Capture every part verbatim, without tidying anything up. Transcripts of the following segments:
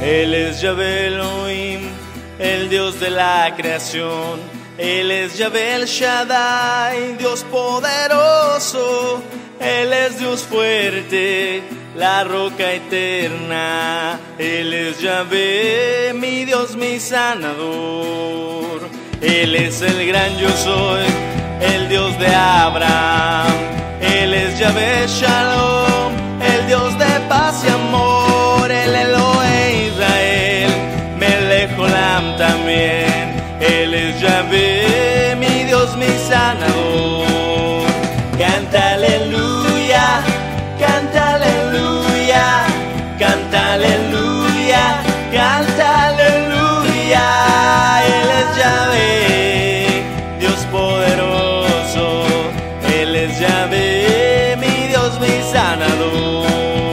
Él es Yahvé Elohim, el Dios de la creación. Él es Yahvé El Shaddai, Dios poderoso. Él es Dios fuerte, la roca eterna. Él es Yahvé, mi Dios, mi sanador. Él es el gran yo soy, el Dios de Abraham. Él es Yahvé Shalom, el Dios de paz y amor. El Elohe Israel, Melech Olam también. Él es Yahvé, mi Dios, mi sanador. Canta aleluya, canta aleluya, canta aleluya, canta aleluya. Él es Yahvé, Dios poderoso. Él es Yahvé, mi Dios, mi sanador.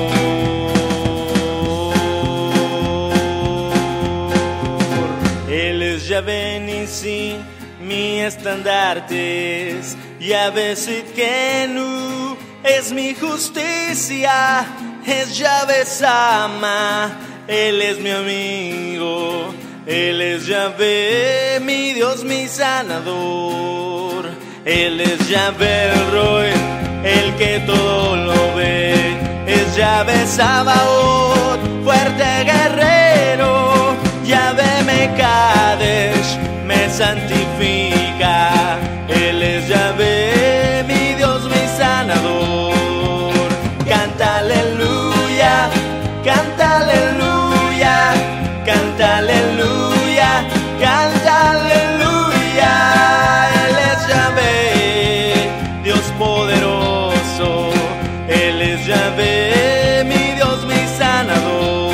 Él es Yahvé Nissi, mi estandarte es Yahvé Sidkenu, es mi justicia, es Yahvé Sama, Él es mi amigo. Él es Yahvé, mi Dios, mi sanador. Él es Yahvé El Roy, el que todo lo ve. Es Yahvé Sabaoth, fuerte guerrero. Yahvé Mekadesh, me santifica. Él es Yahvé, mi Dios, mi sanador. Canta aleluya, canta aleluya, canta aleluya, canta aleluya. Él es Yahvé, Dios poderoso. Él es Yahvé, mi Dios, mi sanador.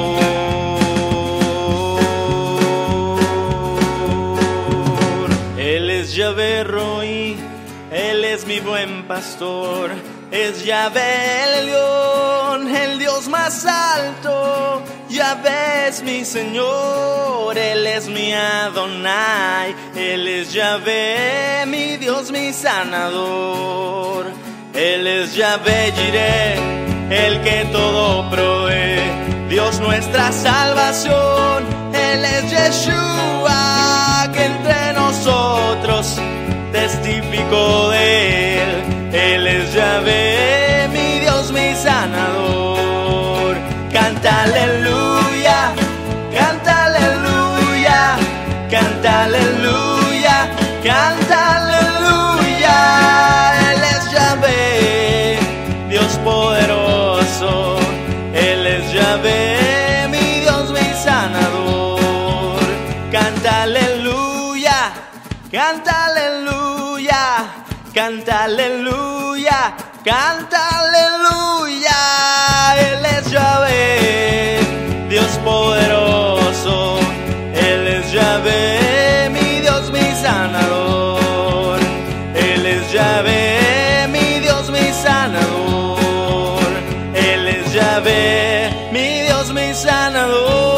Él es Yahvé Roí, Él es mi buen pastor. Es Yahvé el León, el Dios más alto. Yahvé es mi Señor, Él es mi Adonai. Él es Yahvé, mi Dios, mi sanador. Él es Yahvé Jireh, el que todo provee. Dios nuestra salvación. Él es Yeshua, que entre nosotros testificó de Él. Él es Yahvé, mi Dios, mi sanador. Canta aleluya, canta aleluya, canta aleluya, canta aleluya. Él es Yahvé, Dios poderoso. Él es Yahvé, mi Dios, mi sanador. Canta aleluya, canta aleluya, canta aleluya, canta aleluya. Él es Yahvé, Dios poderoso. Él es Yahvé, mi Dios, mi sanador. Él es Yahvé, mi Dios, mi sanador. Él es Yahvé, mi Dios, mi sanador.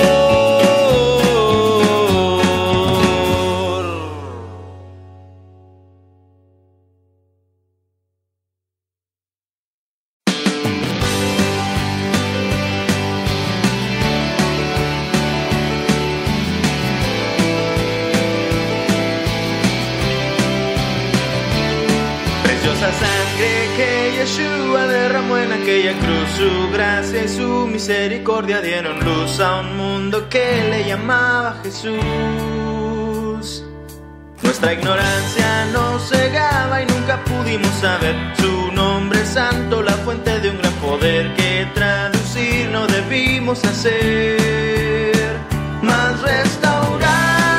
Sangre que Yeshua derramó en aquella cruz, su gracia y su misericordia dieron luz a un mundo que le llamaba Jesús. Nuestra ignorancia nos cegaba y nunca pudimos saber su nombre santo, la fuente de un gran poder que traducir no debimos hacer, mas restaurar.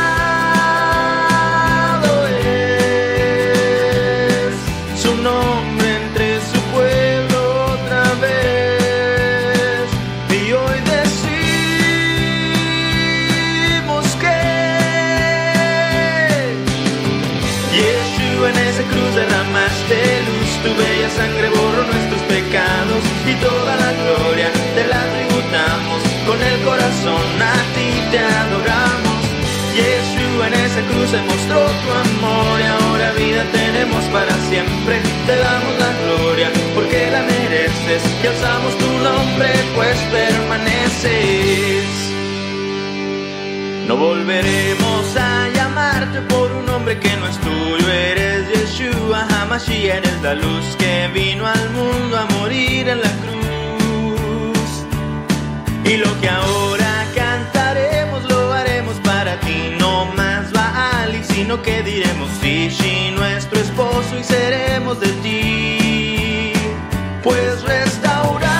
Derramaste luz, tu bella sangre borró nuestros pecados y toda la gloria te la tributamos. Con el corazón a ti te adoramos. Yeshua en esa cruz se mostró tu amor y ahora vida tenemos para siempre. Te damos la gloria porque la mereces y alzamos tu nombre pues permaneces. No volveremos a llamarte por un nombre que no es tuyo. Eres Yeshua HaMashiach, eres la luz que vino al mundo a morir en la cruz. Y lo que ahora cantaremos lo haremos para ti, no más Baal, sino que diremos Ishi, nuestro esposo, y seremos de ti, pues restaurado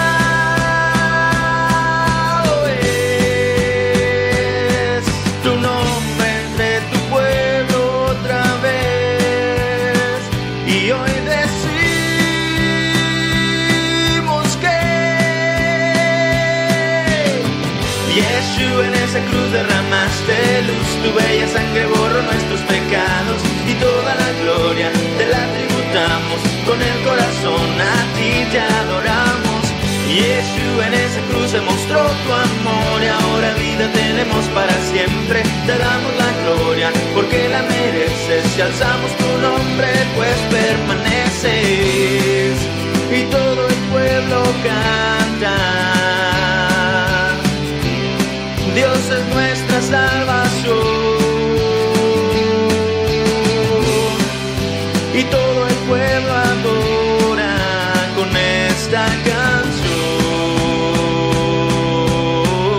es tu nombre entre tu pueblo otra vez. Y hoy decimos que Yeshua, en esa cruz derramaste luz, tu bella sangre borró nuestros pecados y toda la gloria te la tributamos. Con el corazón a ti te adoramos. Yeshua, en esa cruz se mostró tu amor y ahora vida tenemos para siempre. Te damos la gloria porque la mereces y alzamos tu nombre pues permaneces. Y todo el pueblo canta: Dios es nuestra salvación. Y todo el pueblo adora con esta canción.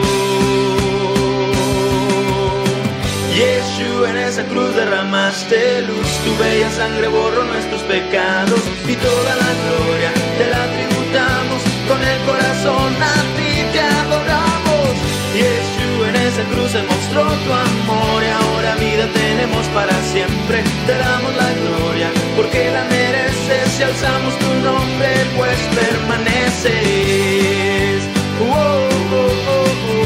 Yeshua, en esa cruz derramaste luz, tu bella sangre borró nuestros pecados y toda la gloria te la tributamos. Con el corazón a ti te adoramos. Yeshua, en esa cruz se mostró tu amor y ahora vida tenemos para siempre. Te damos la gloria porque la mereces y alzamos tu nombre pues permaneces. Oh, oh, oh, oh.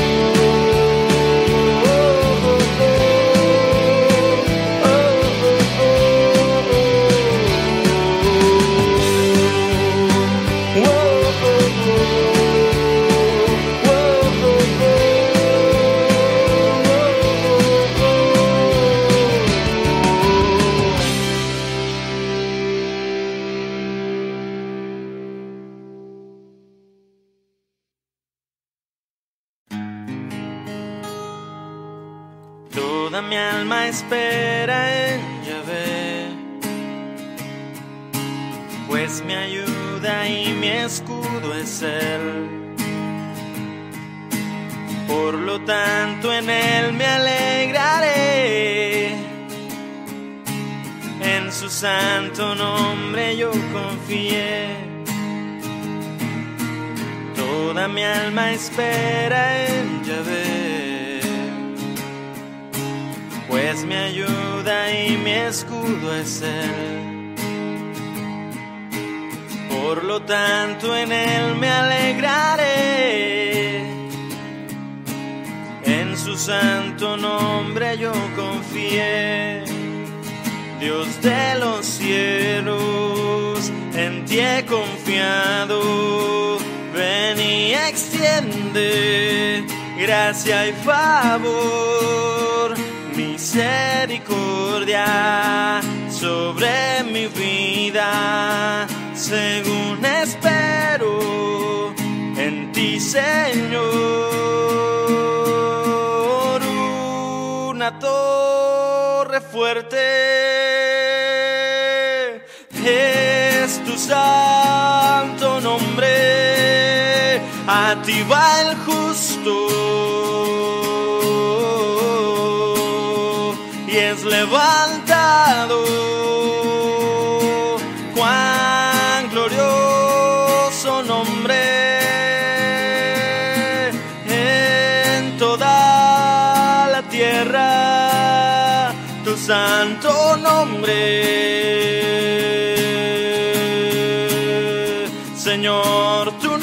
Toda mi alma espera en Yahvé, pues mi ayuda y mi escudo es Él. Por lo tanto en Él me alegraré, en su santo nombre yo confié. Toda mi alma espera en Yahvé, pues mi ayuda y mi escudo es Él. Por lo tanto en Él me alegraré, en su santo nombre yo confié. Dios de los cielos, en ti he confiado, ven y extiende gracia y favor, misericordia sobre mi vida, según espero en ti, Señor. Una torre fuerte es tu santo nombre, a ti va el justo y es levantado. Cuán glorioso nombre en toda la tierra, tu santo nombre, Señor, tu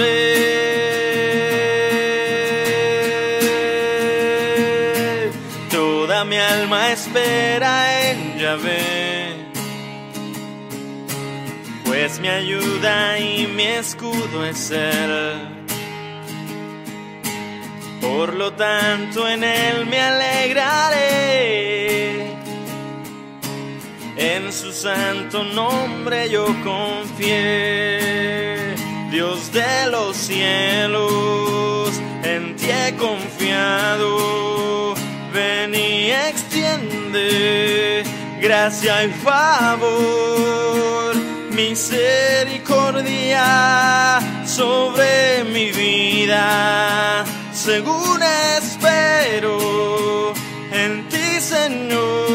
nombre. Toda mi alma espera en Yahvé, pues mi ayuda y mi escudo es Él. Por lo tanto en Él me alegraré, en su santo nombre yo confié. Dios de los cielos, en ti he confiado, de gracia y favor, misericordia sobre mi vida, según espero en ti, Señor.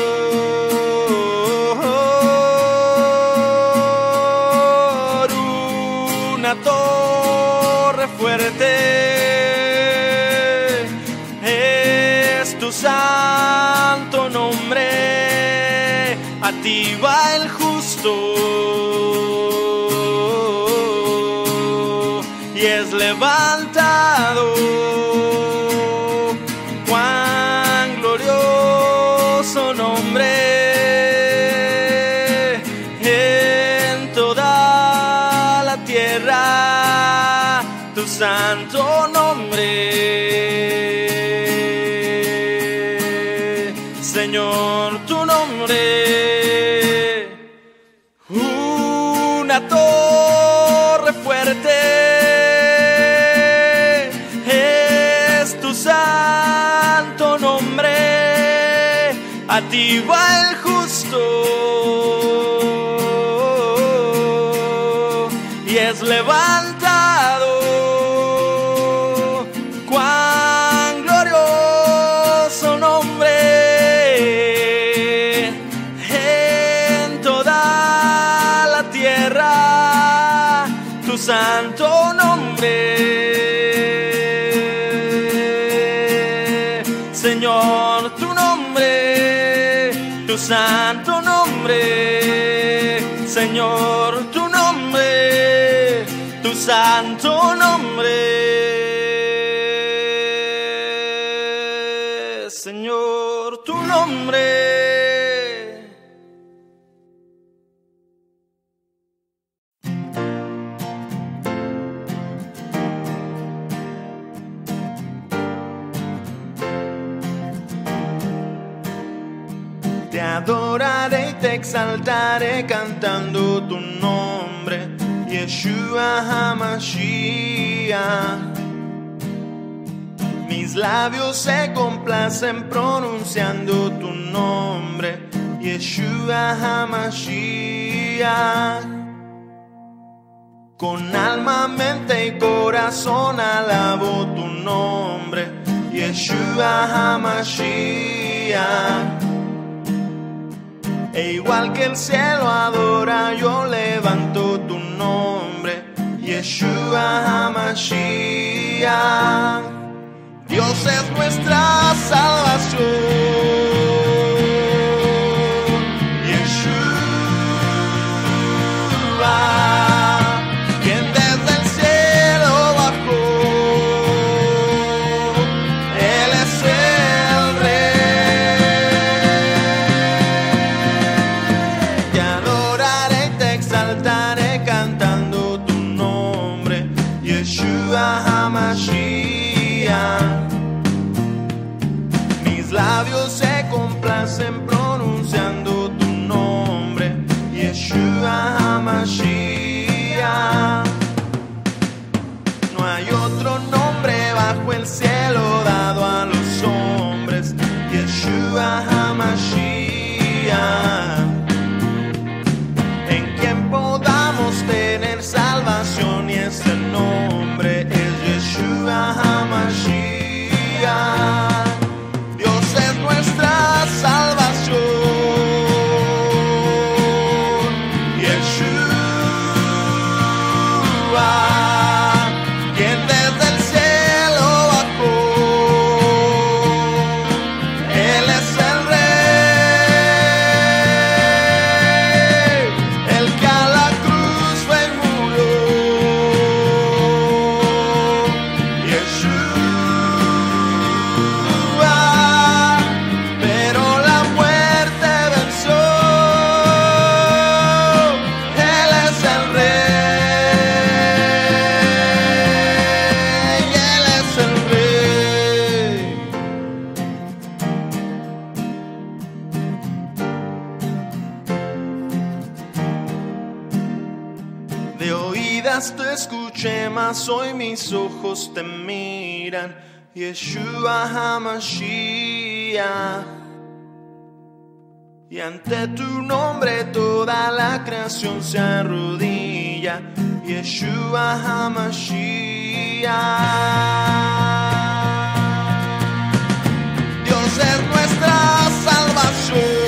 Una torre fuerte es tu santo nombre, a ti va el justo y es levantado. Cuán glorioso nombre en toda la tierra, tu santo nombre, Señor, tu nombre. Una torre fuerte es tu santo nombre, a ti va el justo y es levantado. Cuán glorioso nombre en toda la tierra, tu santo nombre, Señor, tu nombre, tu santo nombre, Señor, tu nombre, tu santo nombre, Señor, tu nombre. Te adoraré y te exaltaré cantando tu nombre, Yeshua HaMashiach. Mis labios se complacen pronunciando tu nombre, Yeshua HaMashiach. Con alma, mente y corazón alabo tu nombre, Yeshua HaMashiach. E igual que el cielo adora, yo levanto tu nombre, Yeshua HaMashiach. Dios es nuestra salvación, Yeshua, quien desde el cielo bajó. Él es el Rey. Te adoraré y te exaltaré cantando tu nombre, Yeshua HaMashiach. Mis labios se complacen pronunciando tu nombre, Yeshua HaMashiach. No hay otro nombre bajo el cielo dado a los hombres, Yeshua HaMashiach, en quien podamos tener salvación, y ese nombre es Yeshua HaMashiach. Nuestra salvación, Yeshua, quien desde el cielo bajó. Él es el Rey, el que a la cruz fue y murió, Yeshua. De oídas te escuché, mas hoy mis ojos te miran, Yeshua HaMashiach. y ante tu nombre toda la creación se arrodilla. Yeshua HaMashiach. Dios es nuestra salvación.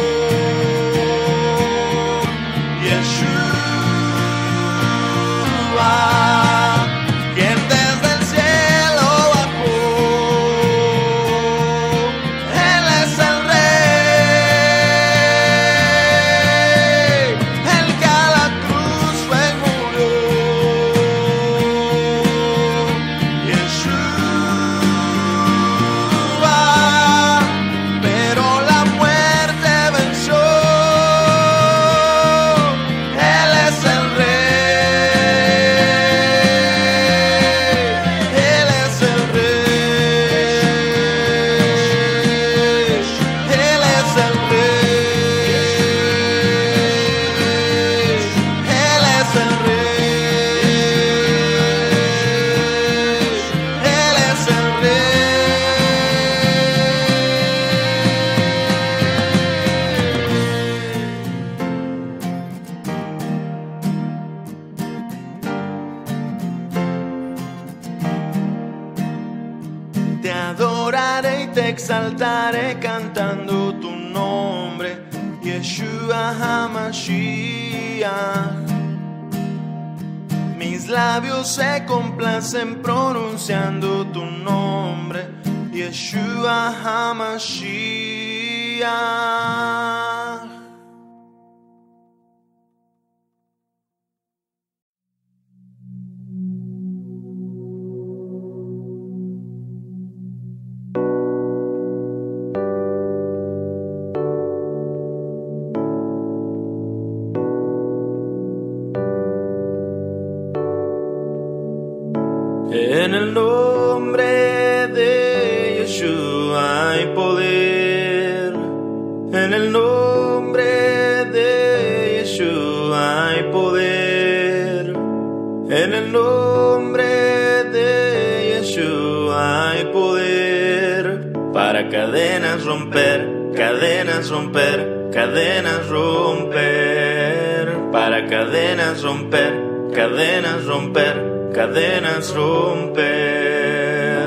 Te adoraré y te exaltaré cantando tu nombre, Yeshua HaMashiach. Mis labios se complacen pronunciando tu nombre, Yeshua HaMashiach. En el nombre de Yeshua hay poder. En el nombre de Yeshua hay poder. En el nombre de Yeshua hay poder. Para cadenas romper, cadenas romper, cadenas romper. Para cadenas romper, cadenas romper. Cadenas romper.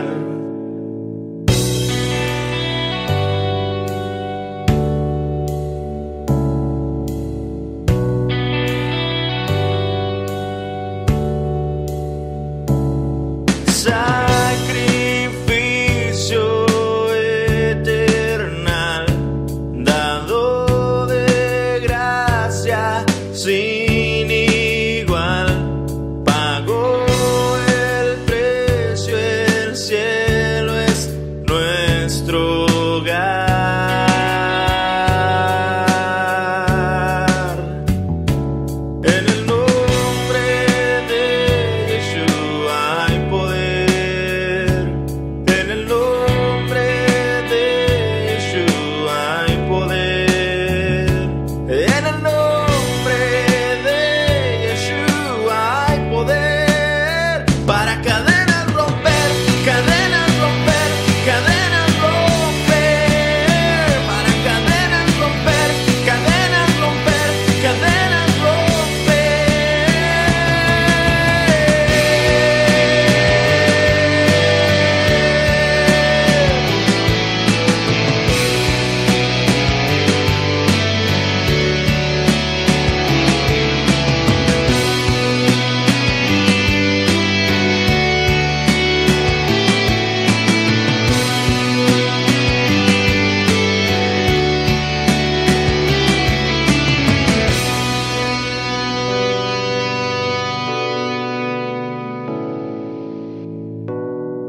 Sacrificio eternal, dado de gracia sin igual, pagó.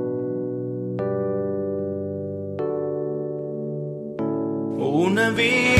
Una vida